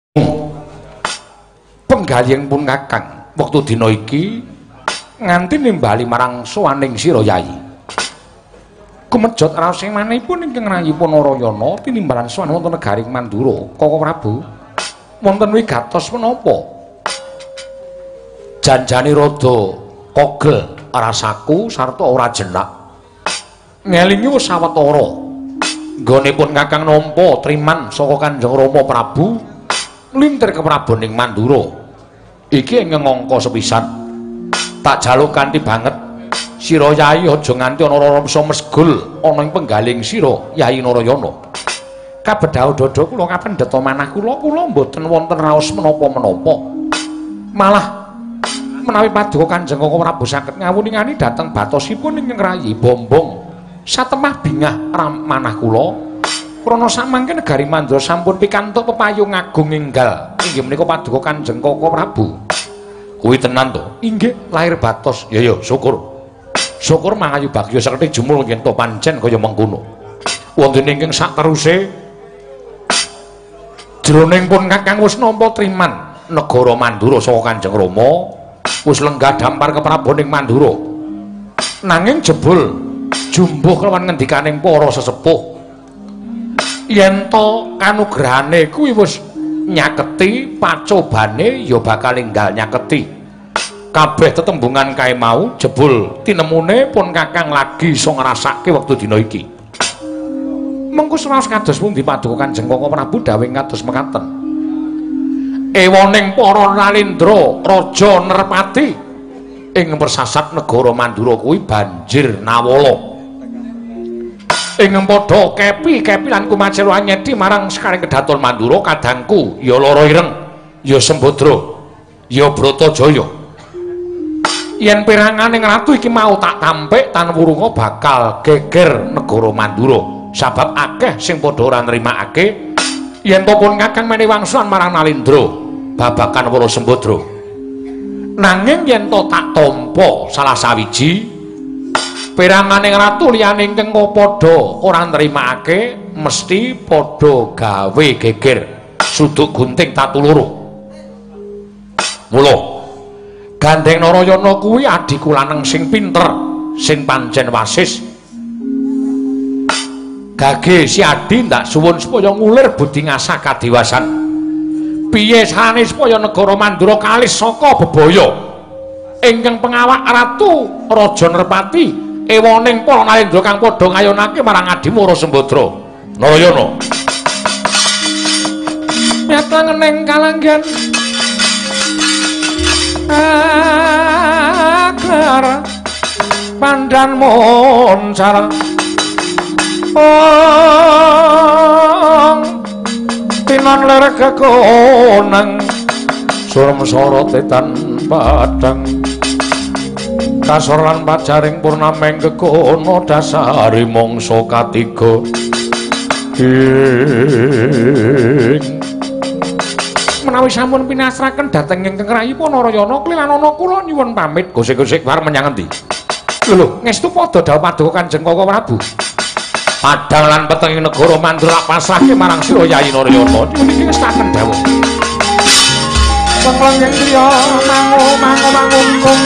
Penggalihing pun Kakang wektu dina iki nganti nimbali marang sowaning sira Yayi. Kumejot raos ing manihipun ingkang rayipun Narayana tinimbalan sowan wonten negaring Mandura. Koko Prabu, wonten wigatos menapa? Janjane rada kogel rasaku sarta ora jenak. Ngelingi wis sawetara. Nggonipun Kakang nampa triman saka Kanjeng Rama Prabu nglintir ke Praboning Mandura. Iki ing ngangka sepisan. Tak jaluk kanthi banget sira Yayi aja nganti ana rasa mesgul ana ing penggaling sira Yayi Narayana. Kabedhah dada kula kapendhet manah kula mboten wonten raos menapa-menapa. Malah menawi paduka Kanjeng Koko Prabu saged ngawuni-ngani dhateng batosipun ingkang rayi bombong satemah bingah manah kula krana samangke negari Mandura sampun pikantuk pepayung agung enggal inggih menika paduka Kanjeng Koko Prabu. Kuwi tenan to? Inggih, lahir batos. Ya syukur. Syukur mangayu bagya sekti jumul yen to pancen kaya mengkono. Wonten ingkang sateruse jroning pun Kakang wis nampa triman negara Mandura saka Kanjeng Rama wis lenggah dampar ke Praboning Mandura. Nanging jebul jumbuh kelawan ngendikaning para sesepuh yen to kanugrahane kuwi wis nyaketi pacobane ya bakal enggal nyaketi kabeh tetembungan kae mau jebul tinemune pun Kakang lagi iso ngrasake wektu dina iki. Mengko seraos kados pundi paduka Kanjeng Koko Prabu dawuh kados mekaten. Ewoning para Nalendra Raja Nerpati ing persasat negara Mandura kuwi banjir nawala. Ing padha kepi lan kumacil nyedi marang sekaring kedaton Mandura kadangku ya lara ireng ya Sembadra ya Bratajaya. Yen piranganing ratu iki mau tak tampik tan wurunga bakal geger negara Mandura sabab akeh sing padha ora nrimakake yen to pun Kakang menehi wangsulan marang Nalendra babakan para Sembadra. Nanging yen to tak tampa salah sawiji piranganing ratu liyane ingkang padha ora nrimakake mesti padha gawe geger suduk gunting tatu loro. Mula Gandeng Narayana kuwi adiku lanang sing pinter sing pancen wasis. Gage si Adi ndak suwun supaya ngulir budi ngasah kadewasan. Piye sarane supaya negara Mandura kalis saka bebaya ingkang pengawak ratu Raja Nerpati ewoning para Nalendra kang padha ngayunake marang adimu Rara Sembadra Narayana. Nyatangeneng kalanggan agar pandan moncar tinan ler kekonang surem sorotetan padang kasor lan pajaring purnameng kekono dasari mangsa katiga menawi sampun pinasraken dhateng ingkang rayipun Narayana klilan ana kula nyuwun pamit gosek-gosek war menyang endi lho ngestu padha dawuh paduka Kanjeng Koko Prabu padang lan petenging negara Mandura pasrahke marang sira Yayi Narayana niki ngestaken dawuh penglenging griya mangu-mangu-mangungkung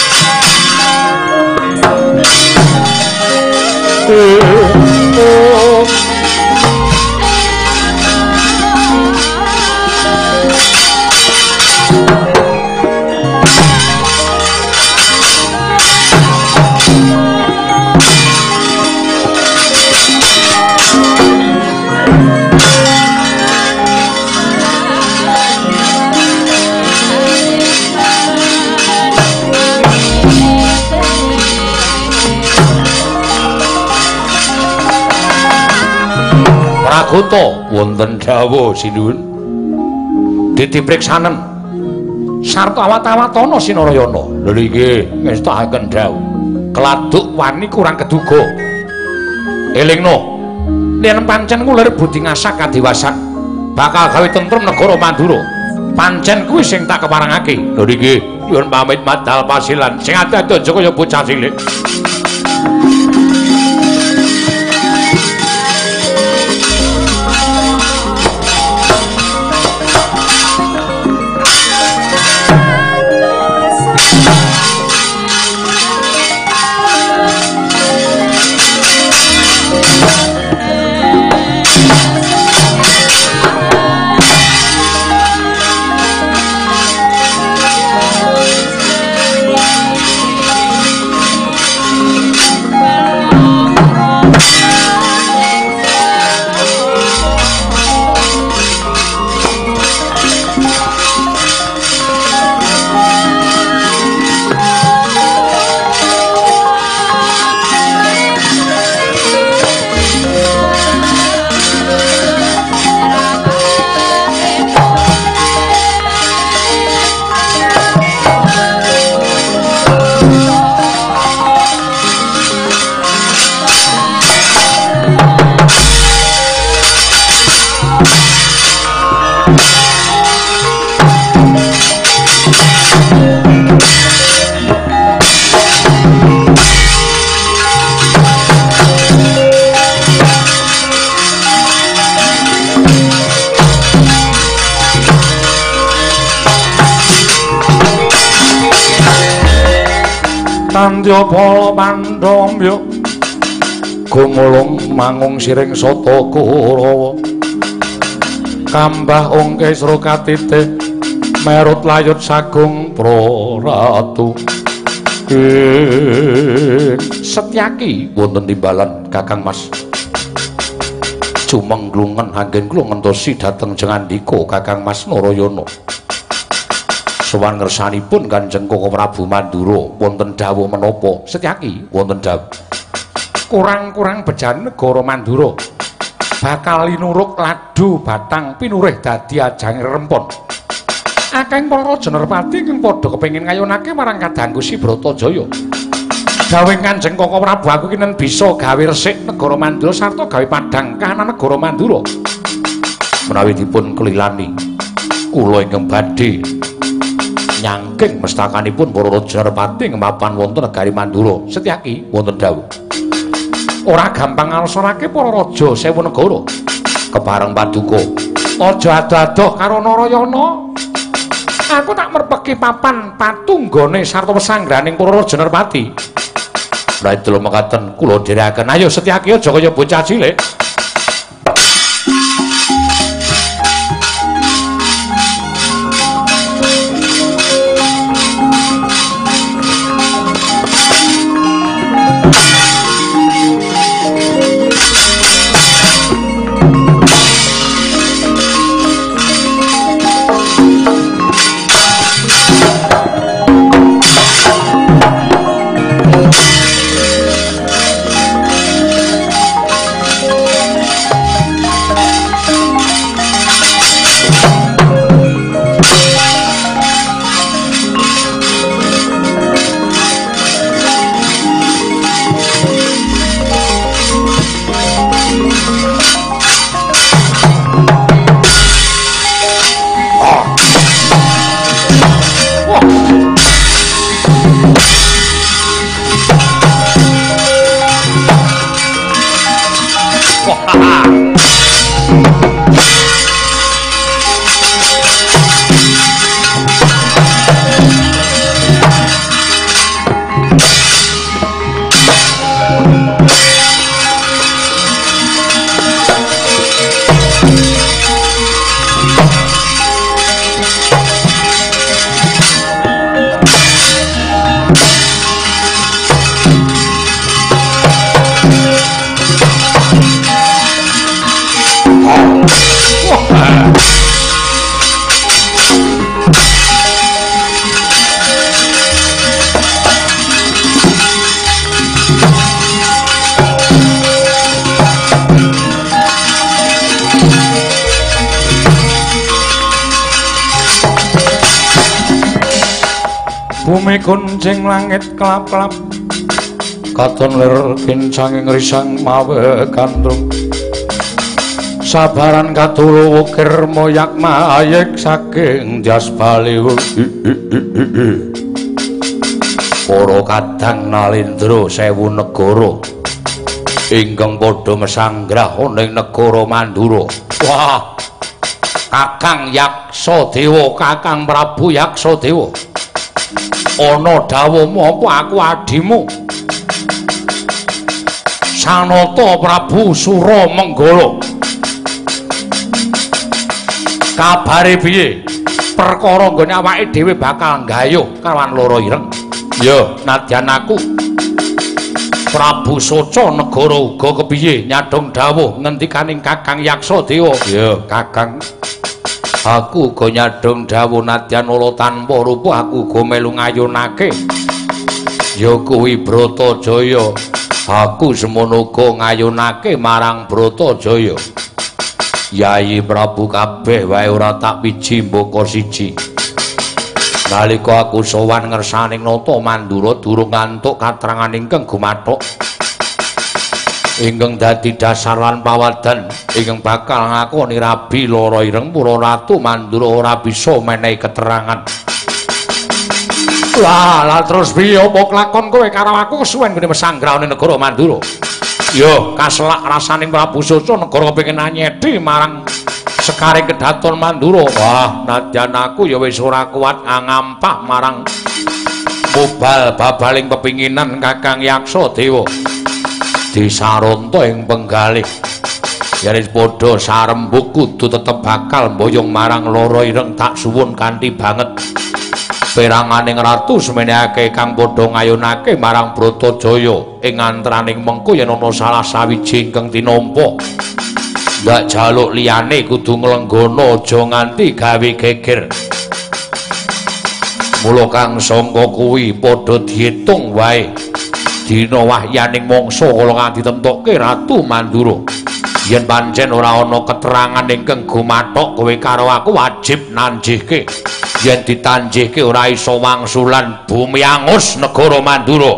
Pragoto wonten dawuh sinuwun ditipriksanen sarta awat-awatana Sinarayana. Lha nggih ngestakaken dawuh keladuk wani kurang keduga. Elingno yen pancen ngulir budi ngasah kadewasan bakal gawe tentrem negara Mandura. Pancen kuwi sing tak keparengake. Lha nggih nyuwun pamit madal pasilan sing ati-ati aja kaya bocah cilik. Kandya Bala Pandhamya gumulung mangung siring sata Kurawa kambah ongkesra katitih merut layut sagung Praratu Setyaki wonten timbalan Kakang Mas jumenglungen anggen kula ngentosi dhateng jengandika Kakang Mas Narayana sowan ngersanipun Kanjeng Koko Prabu Mandura wonten dawuh menapa Setyaki wonten dawuh kurang-kurang bejane negara Mandura bakal linuruk ladu batang pinurih dadi ajang rempon akeh para raja Nerpati kang padha kepengin ngayunake marang kadangku si Bratajaya dawuh Kanjeng Koko Prabu aku ki nen bisa gawe resik negara Mandura sarta gawe padhang kahanan negara Mandura menawi dipun kelilani kula ingkang badhe nyangking mestakanipun para raja Nerpati ngemapan wonten negari Mandura Setyaki wonten dawuh ora gampang ngalsorake para raja sewu negara kebareng paduka aja ado-adoh karo Narayana aku tak merpeki papan patunggane sarta pesanggraning para raja Nerpati lha delok mekaten kula dherekaken ayo Setyaki aja kaya bocah cilik bumi kuncing langit kelap-kelap katon lir kincanging risang mawe kandrung sabaran katulu wukir moyak mayek saking jas baliwu para kadang nalindra sewu negara ingkang padha mesanggrah ning negara Mandura wah Kakang Yaksadewa Kakang Prabu Yaksadewa ana dawuhmu apa aku adimu Sanata Prabu Suramenggala kabare piye perkara nggone awake dhewe bakal nggayuh kawan loro ireng ya nadyan aku Prabu Soca negara uga kepiye nyadong dawuh ngendikaning Kakang Yaksadewa ya Kakang aku uga nyadong dawuh nadyan ora tanpa rupa aku uga melu ngayunake ya kuwi Bratajaya aku semono uga ngayunake marang Bratajaya Yai Prabu kabeh wae ora tak piji mbaka siji nalika aku sowan ngersaning nata Mandura durung ngantuk katrangan ingkang gumathuk ingkang dadi dasar lan pawadan ingkang bakal ngakoni rabi lara ireng para ratu Mandura ora bisa menehi keterangan. Lah terus piye apa kelakon kowe karo aku kesuwen ngene mesanggraane negara Mandura? Yo kaselak rasaning Prabu Soca negara kepengin anyedi marang sekaring kedaton Mandura. Wah, nadyan aku ya wis ora kuat ngampah marang Mubal babaling pepinginan Kakang Yaksa Dewa disaronta ing penggalih yen padha sarembuk kudu tetep bakal mboyong marang lara ireng tak suwun kanthi banget peranganing ratu semenehake kang padha ngayunake marang Bratajaya ing antraning mengko yen ana salah sawiji ingkang tinampa ndak jaluk liyane kudu nglenggono aja nganti gawe geger. Mula kang sangka kuwi padha diitung wae dina wahyaning mangsa kala nganti temtokke Ratu Mandura. Yen pancen ora ana keterangan ingkang gumathok kowe karo aku wajib nanjihke. Yen ditanjihke ora iso wangsulan bumi angus negara Mandura.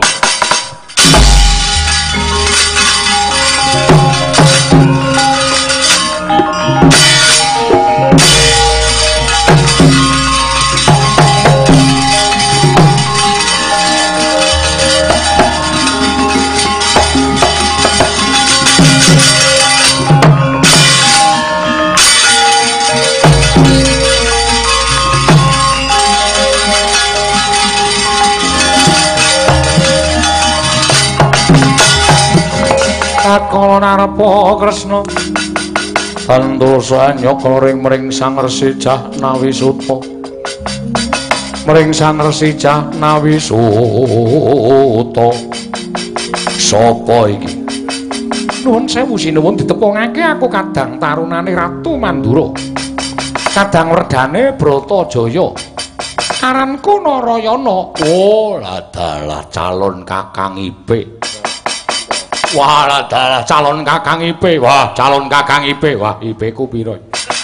Kala narepa Kresna Andosa nyaka ring Sang Resi Jahnawi Suta mring Sang Resi Jahnawi Suta sapa iki nuwun sewu sinuwun ditepungake aku kadang tarunane Ratu Mandura kadang werdane Bratajaya aranku Narayana oh ladalah calon Kakang Ipik. Wah, adalah calon Kakang Ipik. Wah, calon Kakang Ipik. Wah, Ipikku piro?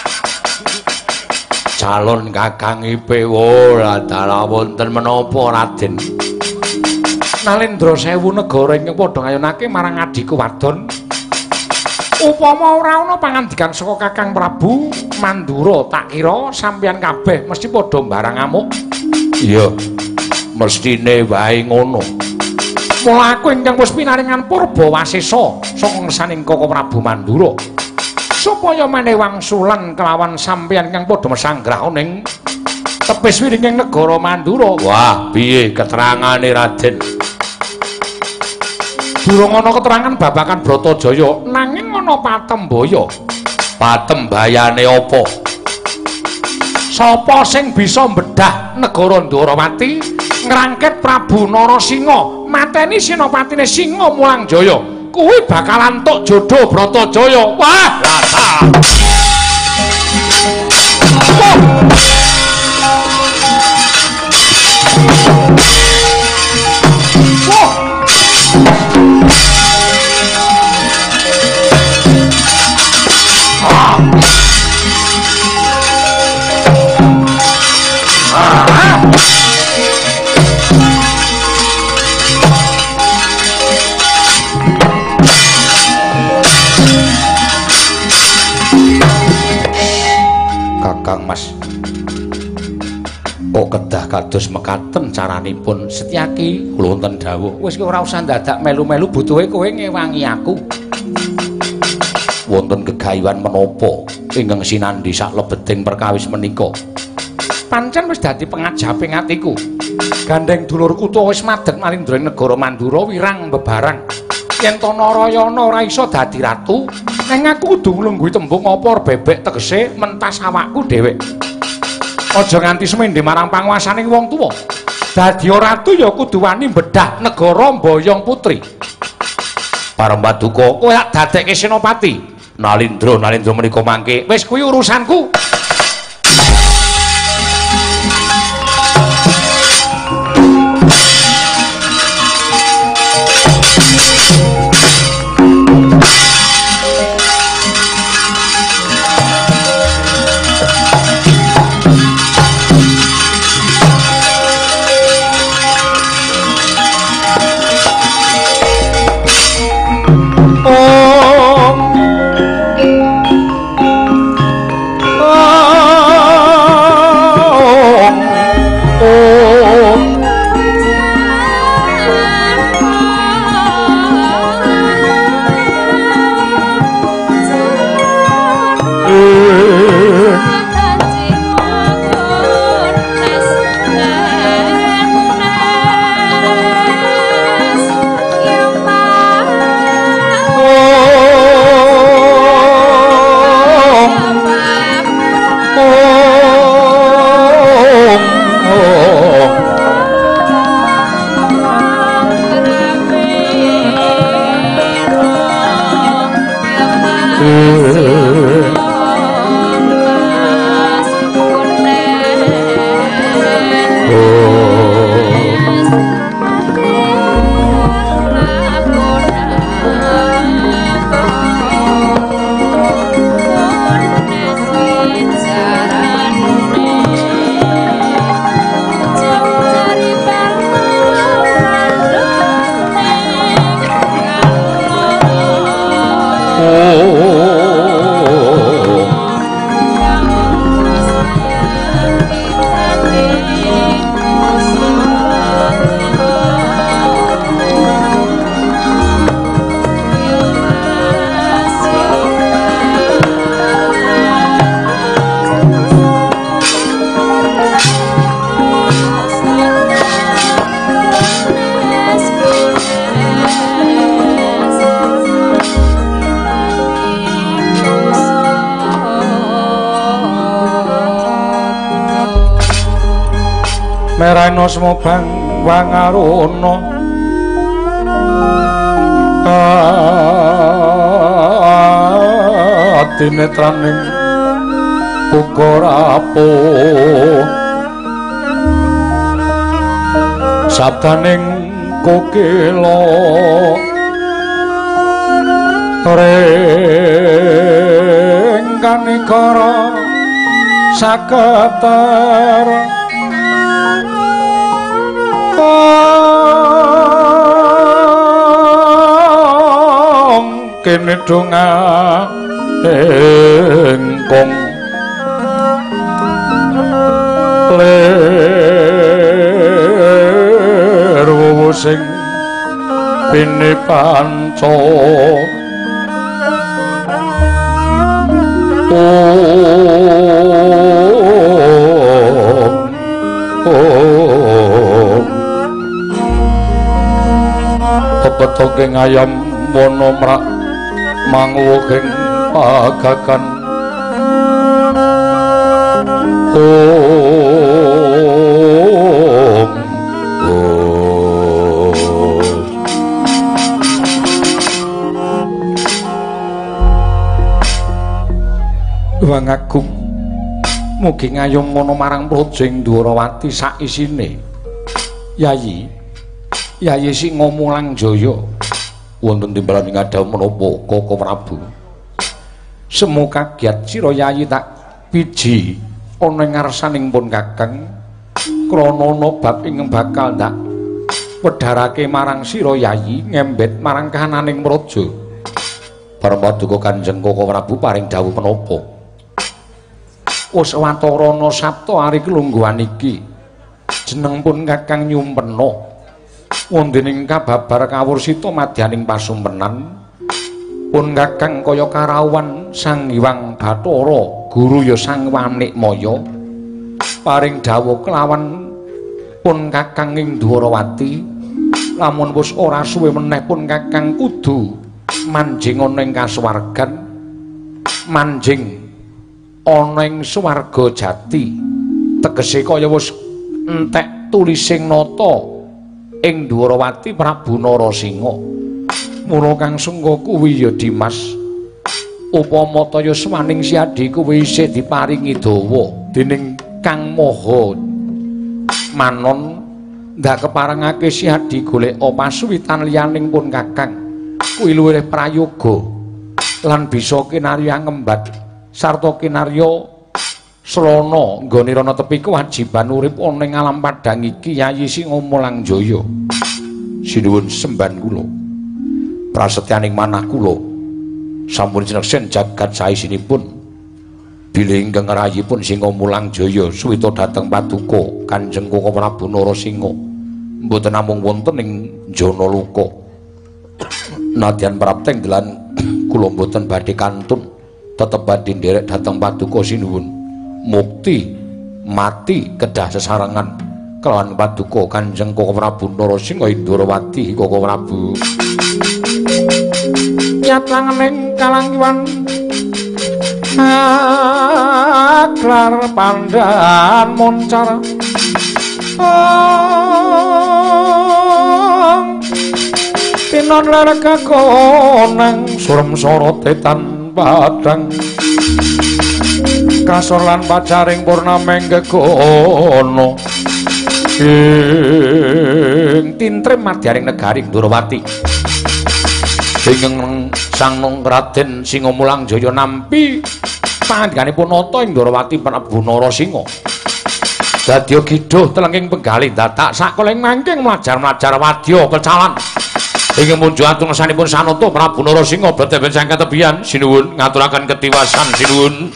Calon Kakang Ipik. Oh, adalah wonten menapa Raden? Nalendra sewu negara ingkang padha ngayunake marang adiku wadon. Upama ora ana pangandikan saka Kakang Prabu Mandura, tak kira sampeyan kabeh mesti padha mbarang amuk. Iya. Mestine wae ngono. Mula aku ingkang wis pinaringan purba wasesa saka ngersaning Kaka Prabu Mandura supaya meneh wangsulan kelawan sampeyan ingkang padha mesanggraha ning tepis wiringing negara Mandura. Wah, piye keterangane Raden? Durung ana keterangan babagan Bratajaya nanging ana patembaya. Patembayane apa? Sapa sing bisa mbedah negara Ndarawati ngrangket Prabu Narasingha mateni senopatine Singa Mulang Jaya kuwi bakalan tok jodoh Bratajaya. Wah, rasa Kakang Mas kok kedah kados mekaten caranipun Setyaki kula wonten dawuh wis ora usah dadak melu-melu butuhe kowe ngewangi aku wonten gegayuhan menapa ingkang sinandhi saklebeting perkawis menika pancen wis dadi pengajaping atiku gandeng dulurku tuwa wis madeg malindra negara Mandura wirang bebarang yen to Narayana ora iso dadi ratu neng aku kudu nglungguhi tembung apa bebek tegese mentas awakku dhewe aja nganti semendhe marang panguwasaning wong tuwa dadi ratu ya kudu wani mbedah negara Mboyong Putri Parambaduka kowe tak dadekke senopati Nalindra menika mangke wis kuwi urusanku. merana semobang wangaruna tinetraning uga rapuh sabdaning kokila rengkanikara saketer kene donga engkong leru sing bini panco pepetoking ayam wono mrak manguwuking pagagan Wang Agung mugi ngayom mono marang Projeng Dwarawati sak isine. Yayi Singomulang Jaya wonten timbalan ing adhaw menapa Koko Prabu. Semu kagiat sira Yayi tak piji ana ing ngarsaning pun Kakang krana ana bab ing bakal tak wedharake marang sira Yayi ngembet marang kahananing praja. Parapaduka Kanjeng Koko Prabu paring dawuh menapa? Wis watarana Sabta ari kelungguhan iki jeneng pun Kakang nyumpena wontening kababar kawursita madyaning pasumpenan pun Kakang kaya karawan Sang Hyang Bathara Guru ya Sang Wanikmaya paring dawuh kelawan pun Kakang ing Dwarawati lamun wis ora suwe meneh pun Kakang kudu manjing ana ing kasuwargan manjing ana ing swarga jati tegese kaya wis entek tulising nata ing Dwarawati Prabu Narasingha. Mula kang sungguh kuwi ya Dimas upama taya swaning siadi kuwi isih diparingi dawa dening Kang Maha Manon ndak keparengake siadi golek pasuwitan liyaning pun Kakang kuwi luwih prayoga lan bisa kinarya ngembat sarta kinarya Srana nggone rana tepi kewajiban urip ana ing alam padhang iki Yayi Singomulang Jaya. Sinuwun semban kula. Prasetyaning manah kula sampun sineksen jagat saisinipun bilih ingkang rayipun Singomulang Jaya suwita dhateng paduka Kanjeng Koko Prabu Narasingha mboten namung wonten ing Janaluka. Nadyan prapteng delan kula mboten badhe kantun tetep badhe nderek dhateng paduka sinuwun. Mukti mati kedah sesarengan kelawan paduka Kanjeng Koko Prabu Narasingha Indrawati Koko Prabu nyatlangening kalangiwan aklar pandhan moncar pinon lerega konang surem sorotetan padang kasor lan pacaring purnameng gegono ing tintrem madyaning negari Dwarawati ingkang sang Raden Singomulang Jaya nampi pangandikanipun nata ing Dwarawati Prabu Narasingha dadya giduh telenging penggalih datak sakoling mangking mlajar-mlajar wadya kecalan ingkang munjuk atung sanipun sanata Prabu Narasingha beten sang katebian sinuwun ngaturaken ketiwasan sinuwun.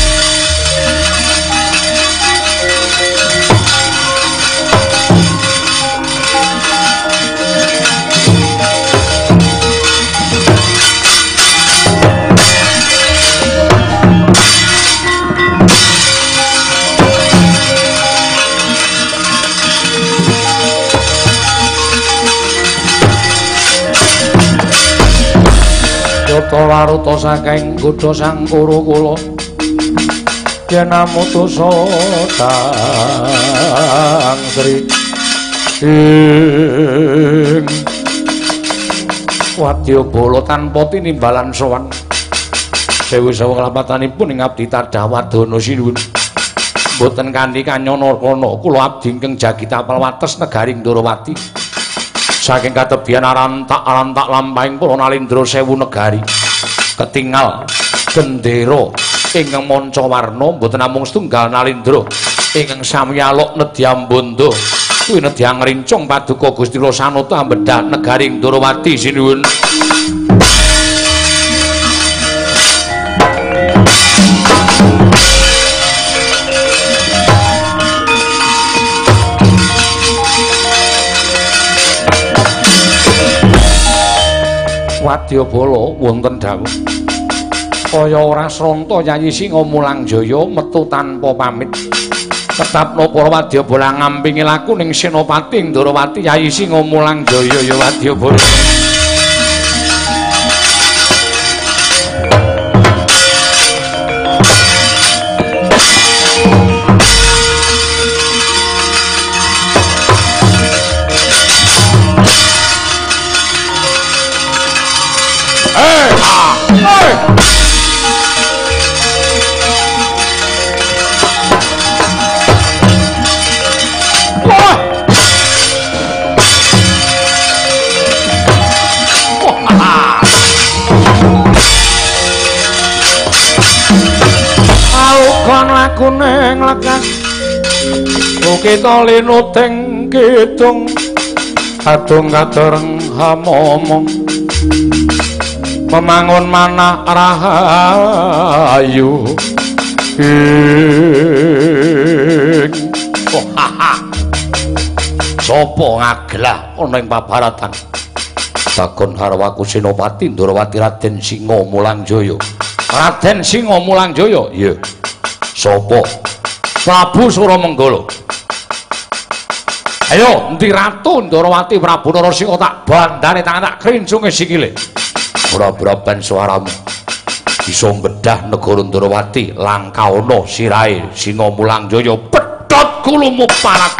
Yata waruta saking Kudha Sang Kurukula yen amutusa tang mantri Wadyabala tanpa tinimbalan sowan Dewi sawa kelampatanipun ing abdi Tadah Wadana sinuwun mboten kanthi kanyana kana kula abdi ingkang Jagitapal wates negaring Ndarawati saking katebian arantak lampahing para Nalendra sewu negari ketingal gendera ingkang manca warna mboten namung setunggal Nalendra ingkang sami alok nedyambanda kuwi nedyang rincung paduka Gusti Rasanata ambedhah negaring Ndarawati sinuwun Wadyabala wonten dawuh kaya ora sranta Yayi Singa Mulangjaya metu tanpa pamit tetapno para Wadyabala ngampingi laku ning Senopati Ndarawati Yayi Singa Mulangjaya ya Wadyabala aku neng lekas kita linuteng kidung adung kadereng hamomong memangun manah rahayu sapa ngaglah ana ing pabaratan Dagon Harwaku Senopati Ndarawati Raden Singa Mulangjaya Raden Singa Mulangjaya iya sapa Prabu Suramanggala ayo endi Ratu Ndarawati Prabu Narasingha tak bandane tangan tak krincunge sikile ora-ora ben suaramu bisa mbedah negara Ndarawati langkauna sirahe Singa Mulangjaya pedhot kulumu parat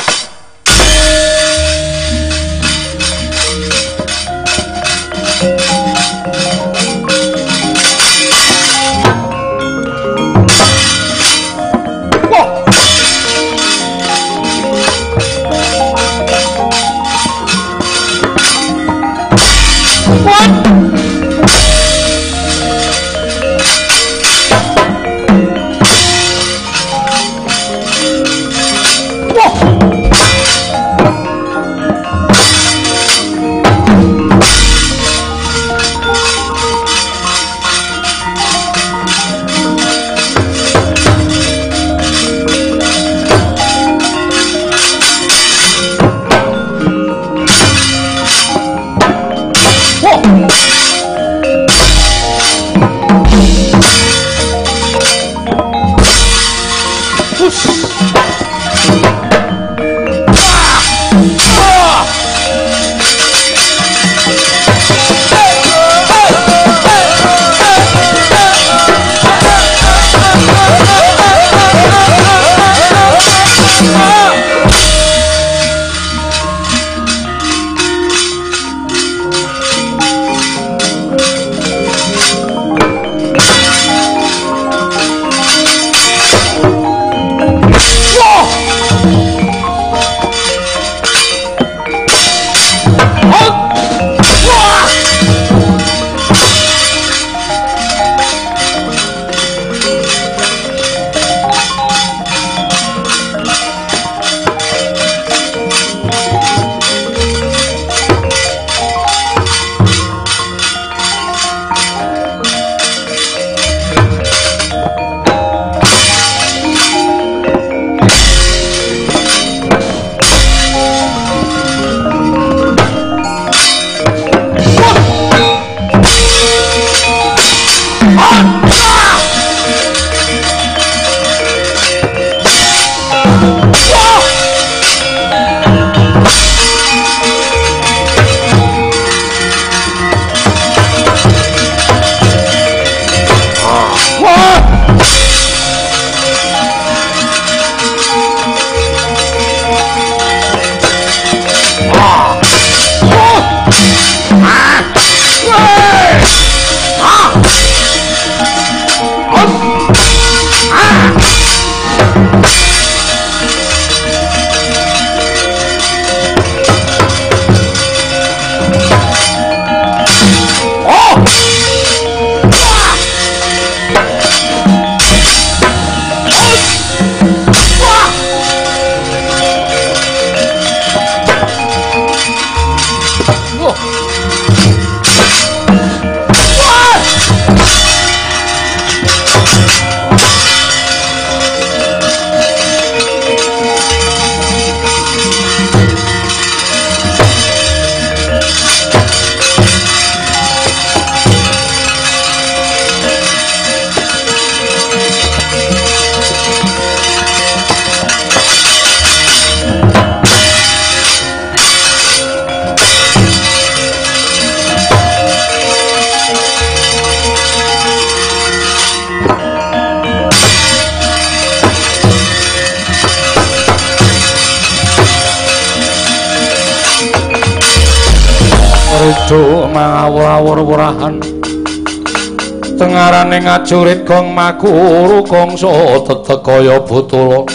mangawur-awur-wurahan tengarane ngajurit gong makuru gongso tetekaya butula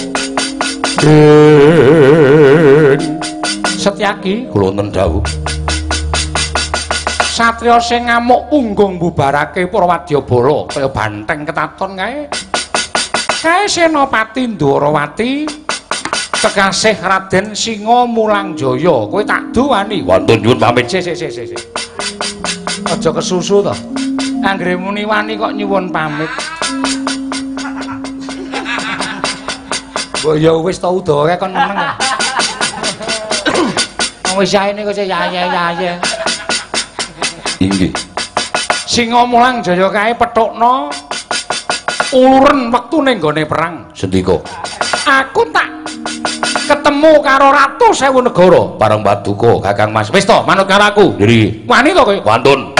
Setyaki kula wonten dawuh satriya sing ngamuk punggung bubarake Purwadyabala kaya banteng ketaton kae Senopati Ndwarawati kekasih Raden Singa Mulangjaya kowe tak duwani wonten nyuwun pamit sik aja kesusu to anggere muni wani kok nyuwun pamit ya wis ta udahe kon meneng wis ae niku ya inggih Singa Mulangjaya kae pethukna uluren wektune nggone perang sendika aku tak ketemu karo Ratu Sewu Negara bareng Paduka Kakang Mas wis to manut karo aku nggih wani to kowe wantun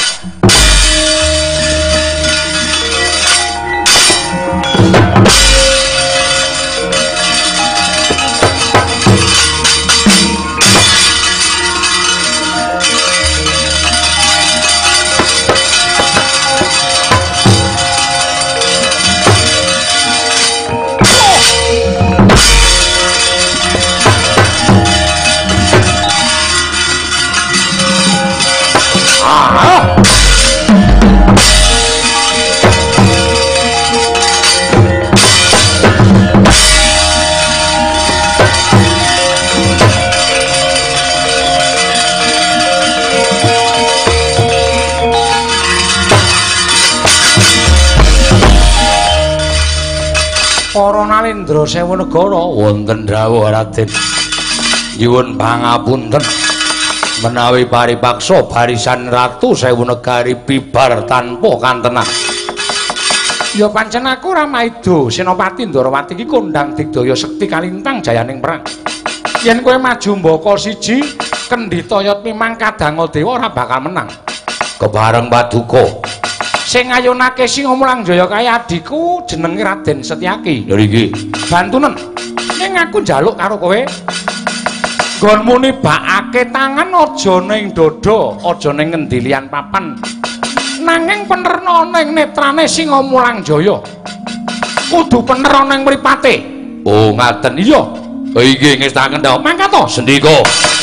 Para Nalendra Sewu Negara wonten dawuh Raden nyuwun pangapunten menawi paripaksa barisan Ratu Sewu Negari bibar tanpa kantenan ya pancen aku Ramaido Senopati Ndwarawati iki kondang digdaya sekti kalintang jayaning perang yen kowe maju mbaka siji kendhita mimang kadanga dewa ora bakal menang kebareng Paduka sing ngayunake Singa Mulangjaya kae adhiku jenenge Raden Setyaki. Lha iki bantunen. Ning aku njaluk karo kowe. Nggonmu nibakake tangan aja ning dada, aja ning ngendi liyan papan. Nanging penerna ning netrane Singa Mulangjaya. Kudu pener ning mripate. Oh, ngaten iya. Inggih ngestaken ta. Mangkat to, sendika.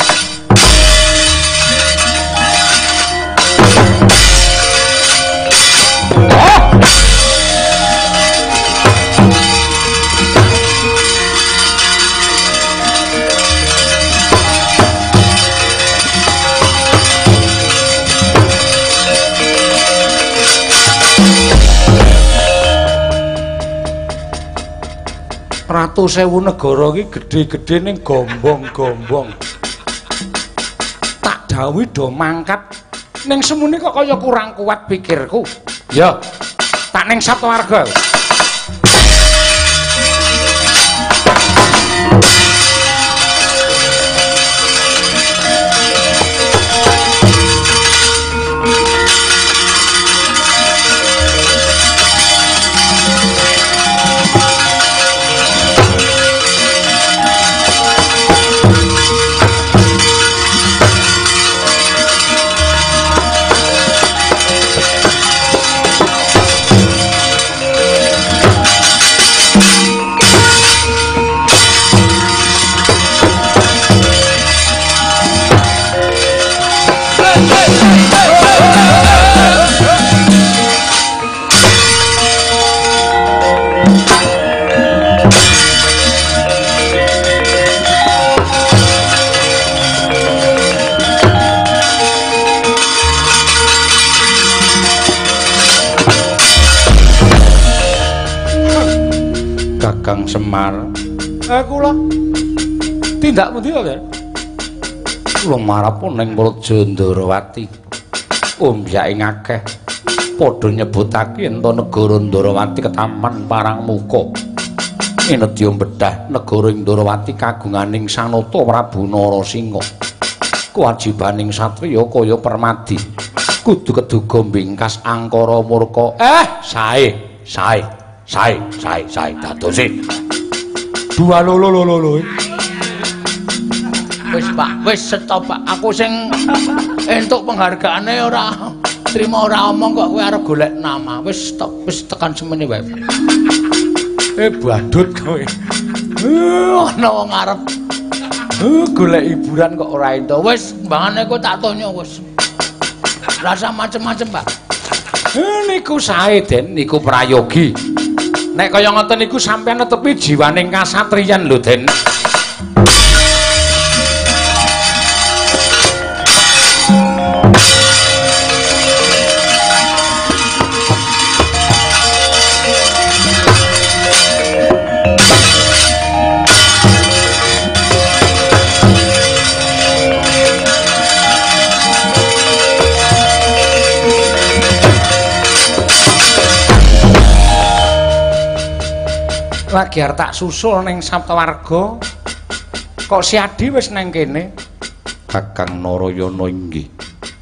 Ratu Sewu Negara iki gedhe-gedhe ning gombong-gombong. Tak dawuhi do mangkat ning semune kok kaya kurang kuat pikirku. Ya, tak ning Satwarga. Kakang Semar. Kula tindak pundi to, Ger? Kula marapun ning Praja Ndwarawati. Ombyake ngakeh. Padha nyebutake ento negara Ndwarawati ketaman parang muka. Inedya bedah negara Ndwarawati kagunganing Sanata Prabu Narasingha. Kewajibaning satriya kaya permadi. Kudu keduga mbingkas angkara murka. Sae dadose. Dua lolo. Wis Pak, wis stop Pak. Aku sing entuk penghargaane ora trima ora omong kok kowe arep golek nama. Wis stop, wis tekan semene wae. Badut kowe. Ana wong arep golek hiburan kok ora ento. Wis mbangane kok tak tonyo wis. Rasa macem-macem, Pak. Niku sae, Den, niku prayogi. Nek kaya ngoten niku sampeyan netepi jiwaning kasatriyan lho, Den. Lagi arep tak susul ning Saptawarga. Kok si Adi wis nang kene? Kakang Narayana inggih.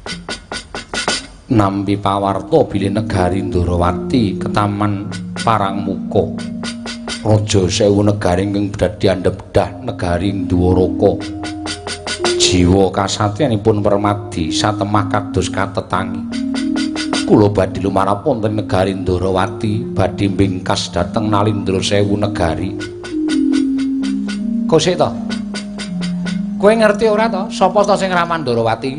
Nampi pawarta bilih negari Ndarawati ketaman Parangmuka. Raja Sewu negari ingkang dadi andhep-dah negari Dwaraka. Jiwa kasatriyanipun Permadi satemah kados katetangi. Kula badhe lumarap wonten negari Ndarawati badhe mbingkas dhateng Nalindra Sewu negari. Kok sik to? Kowe ngerti ora to sapa to sing raman Ndarawati?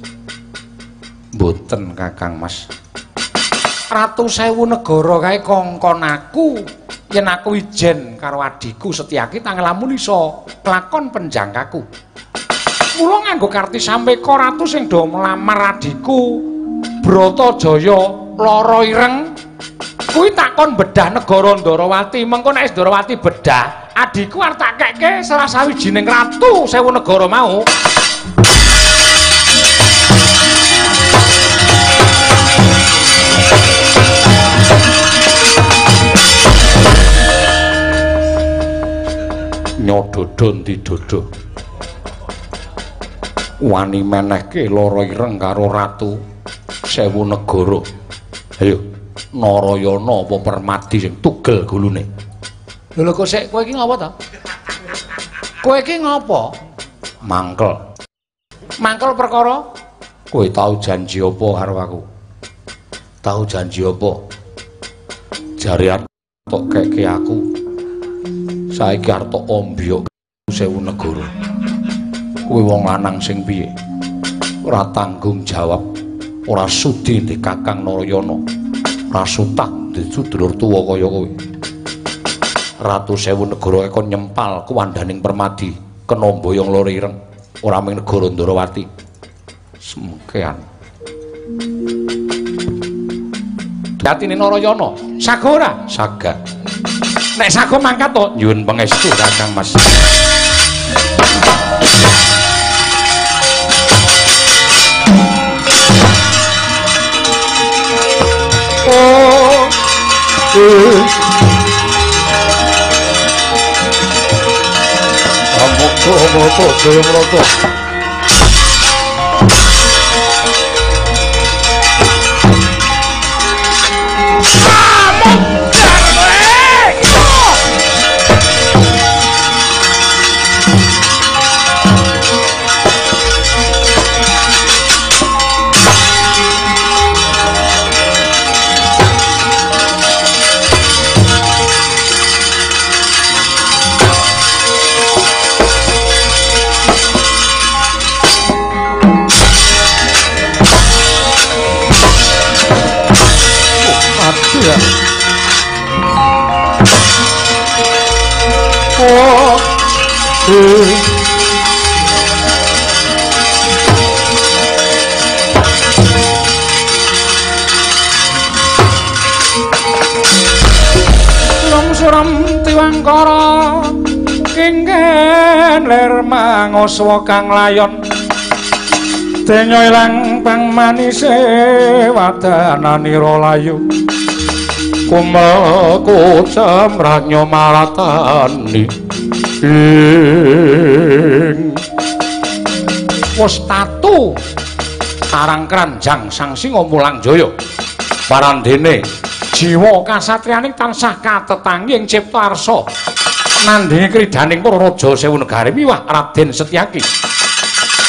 Mboten Kakang Mas. Ratu Sewu negara kae kongkon aku yen aku ijen karo adhiku Setyaki tangelamun iso kelakon penjangkaku. Mula nganggo karti sampeka ratu sing do melamar adhiku Bratajaya lara ireng kuwi takon bedah negara Ndarawati. Mengko nek Ndarawati bedah, adhiku arep tak kekke salah sawijining ratu Sewu negara mau. Nyododo ndidodo. Wani menehke lara ireng karo ratu Sewu negara. Ayo, Narayana apa Permadi sing tugel gulune. Lho kok sik kowe iki ngapa to? Kowe iki ngapa? Mangkel. Mangkel perkara kowe tau janji apa karo aku? Tau janji apa? Jare arep tok keke aku. Saiki arep tok ombyok Sewu negara. Kowe wong lanang sing piye? Ora tanggung jawab. Ora sudi ndek Kakang Narayana. Ora sutah ndek sedulur tuwa kaya kowe. Ratu Sewu negara kon nyempal kuwandaning Permadi kena mboyong lara ireng ora mung negara Ndarawati. Semkean. Datine Narayana, saga ora? Saga. Nek saga mangkat to nyuwun pangestu Kakang Mas. Moto Jayamrata. Tiwangkara kengken ler mangoswa kang layon denya ilang pangmanise wadananira layu kumel kucem ranyo malatani wis tatu tarang kranjang sang singa mulang jaya parandene jiwa kasatriyaning tansah katetangi ing cipta arsa nandhingi kridaning para raja Sewu negari miwah Raden Setyaki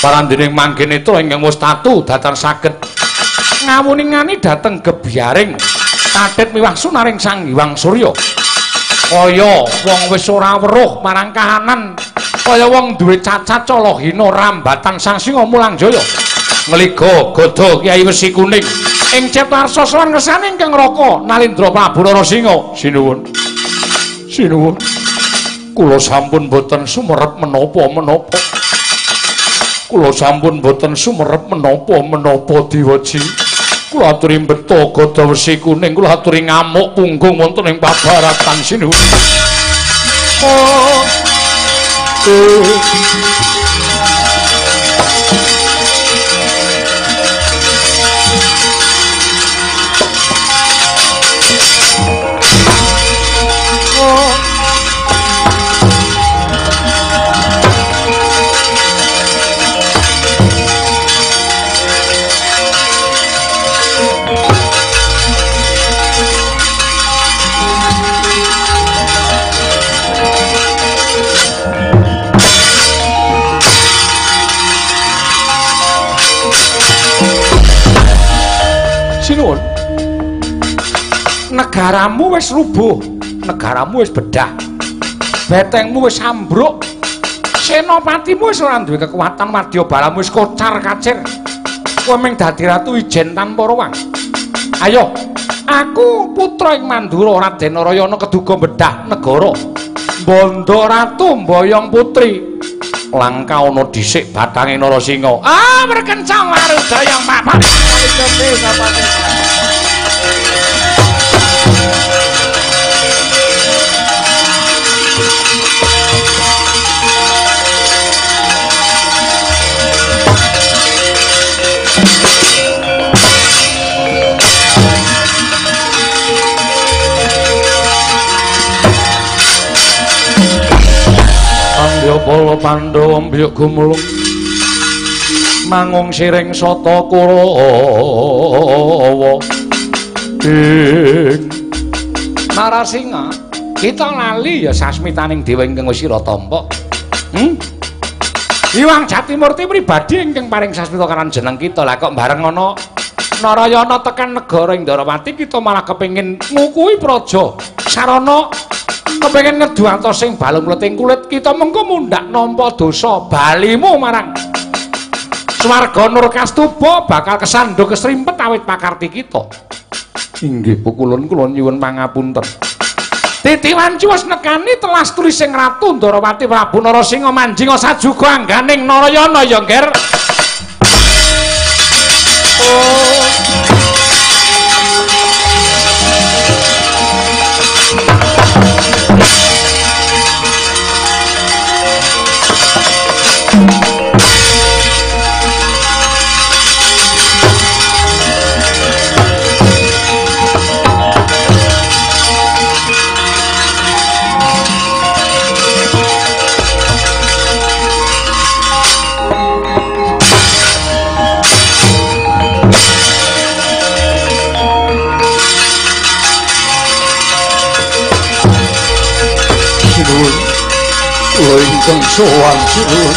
Parandening mangke netra ingkang mustatu datan saged ngawuningani dhateng gebyaring kadhet miwah sunaring Sang Hyang Surya. Kaya wong wis ora weruh marang kahanan, kaya wong duwe cacat cala hina rambatan Sang Singa Mulangjaya. Ngliga godha Kyai Wesi Kuning ing Ciptarsa sowan ngersani ingkang Raka Nalendra Prabu Rarasinga. Sinuwun. Sinuwun. Kula sampun boten sumerep menapa-menapa. Kula sampun boten sumerep menapa-menapa Diwaji. Kula aturi mbeta Gada Wesi Kuning, kula aturi ngamuk punggung wonten ing pabaratan sinuwun. Sinuwun. Negaramu wis rubuh, negaramu wis bedah. Betengmu wis ambruk. Senopatimu wis ora duwe kekuatan, wadyabalamu wis kocar-kacir. Kowe mung dadi ratu ijen tanpa ruwang. Ayo, aku putra ing Mandura Raden Narayana keduga bedah negara. Bondo ratu mboyong putri. Langka ana dhisik bathange Narasinga. Ah, merkencang marudaya mapan. Pandya Bala Pandhawa mbiyuk gumulung mangung siring sata Kurawa ing Narasinga kita lali ya sasmitaning dewa ingkang wis sira tampa. Hyang Jatimurti pribadi ingkang paring sasmita karan jeneng kita. Lah kok bareng ana Narayana tekan negara Indrawati kita malah kepengin ngukuhi praja sarana kepengin ngeduantos sing balung mleting kulit kita mengko mundhak nampa dosa balimu marang swarga Nurkastuba bakal kesandung kesrimpet awit pakarti kita. Inggih pukulun kula nyuwun pangapunten. Titiwanci wis nekani telas tulising Ratu Ndarawati Prabu Narasinga manjing sajuga angganing Narayana ya Nger. Kula ingkang sowan sinuwun.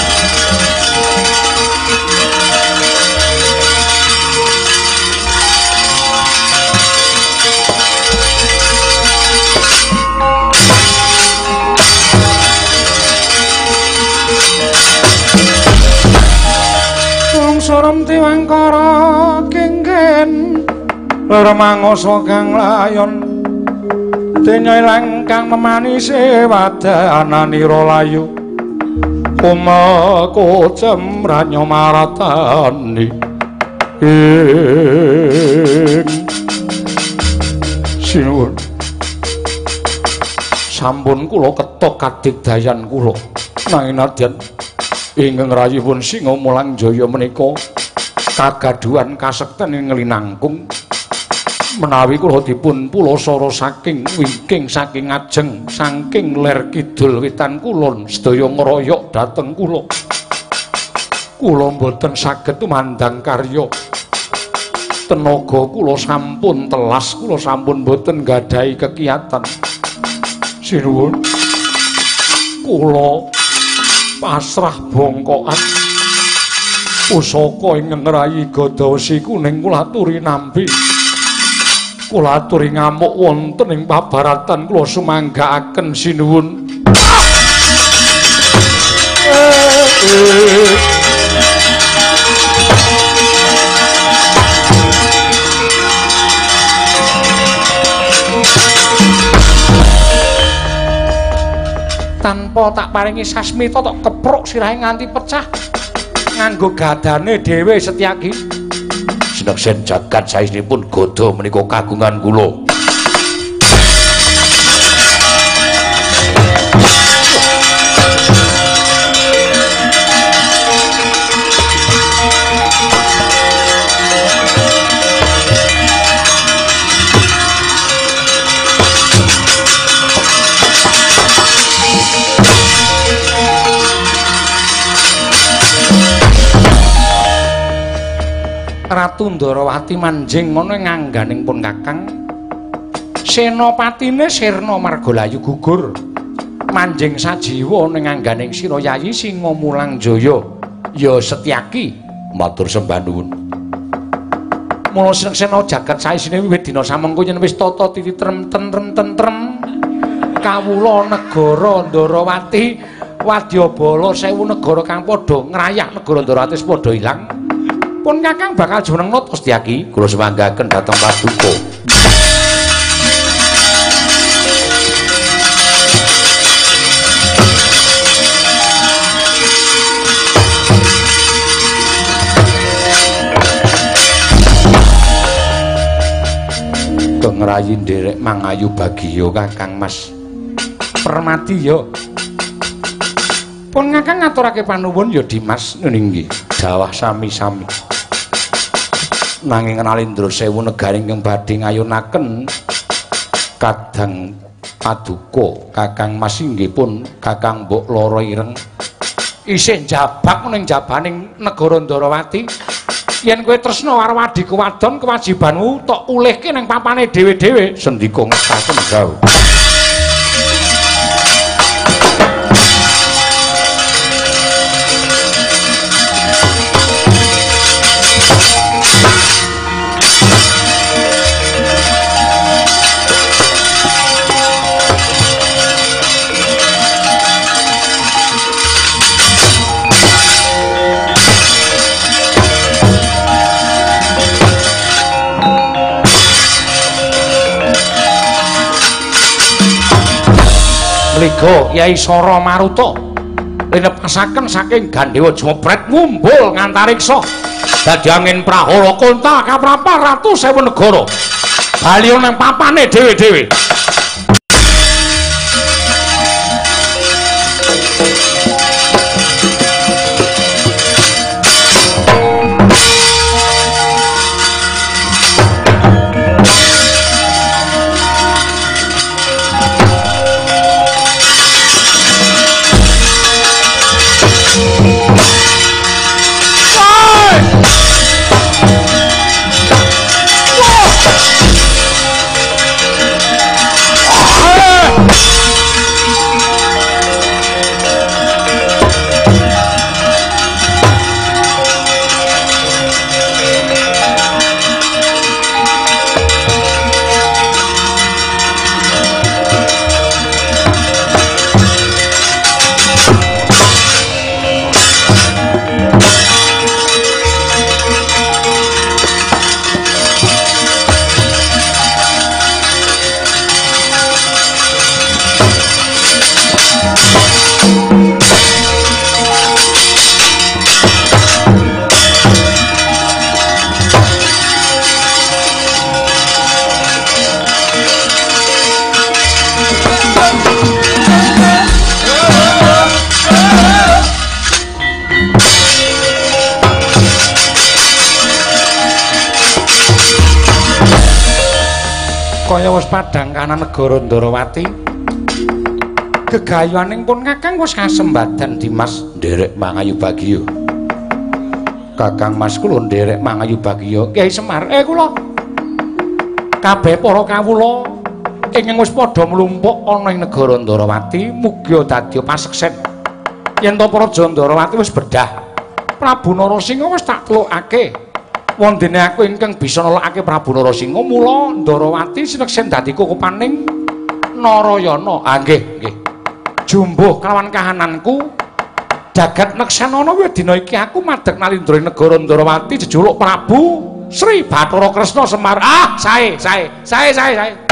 Sorem tiwangkara kengken lermangasa kang layon denya langkang memanise wadananira layu umaku cemranyo maratani sinuwun sampun kula ketok kadigdayan kula nanging nadyan ingkang rayipun Singa Mulangjaya menika kagaduhan kasekten ing Linangkung menawi kula dipun pulasara saking wingking saking ajeng saking ler kidul wetan kulon sedaya ngroyok dhateng kula mboten saged tumandang karya tenaga kula sampun telas kula sampun mboten gadhahi kekiyatan sinuwun kula pasrah bongkokan Pusaka ing ngrayi Gadawasi kuning kula aturi nampi. Kula aturi ngamuk wonten ing pabaratan kula sumanggaaken sinuwun. Tanpa tak paringi sasmita tok kepruk sirahe nganti pecah nganggo gadane dhewe Setyaki. Sineksen jagat saestanipun Gada menika kagungan kula. Ratu Ndarawati manjing ngono ngangganing pun Kakang. Senopatine Sirna Margalayu gugur. Manjing sajiwa ning ngangganing sira Yayi Singa Mulang Jaya. Ya Setyaki, matur sembah nuwun. Mula Sena jagat saisine wiwit dina samengko yen wis tata titi tentrem kawula negara Ndarawati wadyabala 1000 negara kang padha ngrayak negara Ndarawati padha ilang. Pun Kakang bakal jumenengnut Setyaki Kula sumanggaken dhateng Paduka. Ngrayi nderek mangayu bagiya Kakang Mas Permati ya. Pun Kakang ngaturake panuwun ya Dimas nggih. Dawah sami-sami. Nanging Nalendra Sewu negaring kang badhe ngayunaken kadang Paduka Kakang Mas inggih pun Kakang Mbok Lara Ireng isih njabak ning jabaning negara Ndarawati. Yen kowe tresna karo adhiku wadon kewajibanmu tok ulihke ning papane dhewe-dhewe. Sendika ngestaken gau. Mliga Yai Sara Maruta linepasaken saking Gandewa Jopret ngumbul ngantariksa dadi angin prahara konta kaprapar ratu 1000 negara bali nang papane dhewe-dhewe. Kaya wis padhang kana negara Ndarawati. Gegayuhaning pun Kakang wis kasembadan Dimas nderek mangayu bagiya. Kakang Mas kula nderek mangayu bagiya Kyai Semar. Kula kabeh para kawula ingkang wis padha mlumpuk ana ing negara Ndarawati mugi dadi paseksen yen to Praja Ndarawati wis bedah Prabu Narasingha wis tak telukake. Wondene aku ingkang bisa nelokake Prabu Narasingha mula Ndarawati sineksen dadi kukupaning Narayana. Ah nggih, nggih. Jumbuh kelawan kahananku jagat neksanana kuwi dina iki aku madheg nalindra negara Ndarawati jejuluk Prabu Sri Bathara Kresna Semar. Ah, sae.